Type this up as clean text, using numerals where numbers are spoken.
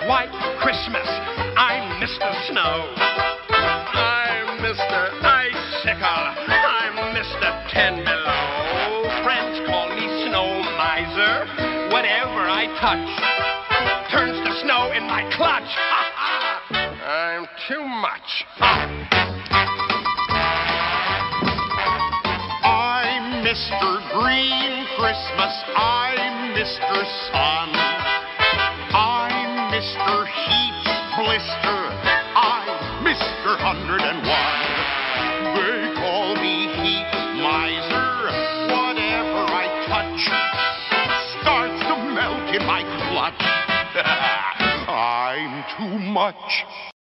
White Christmas. I'm Mr. Snow. I'm Mr. Icicle. I'm Mr. Ten Below. Friends call me Snow Miser. Whatever I touch turns to snow in my clutch. I'm too much. I'm Mr. Green Christmas. I'm Mr. Sun. I'm Mr. Heat's Blister. I'm Mr. 101. They call me Heat Miser. Whatever I touch starts to melt in my clutch. I'm too much.